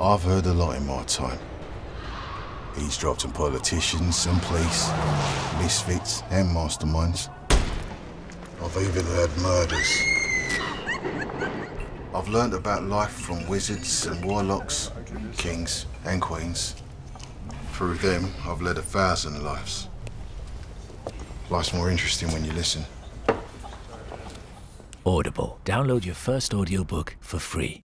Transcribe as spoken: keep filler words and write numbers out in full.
I've heard a lot in my time. Eavesdropped on politicians and police, misfits and masterminds. I've even heard murders. I've learned about life from wizards and warlocks, kings and queens. Through them, I've led a thousand lives. Life's more interesting when you listen. Audible. Download your first audiobook for free.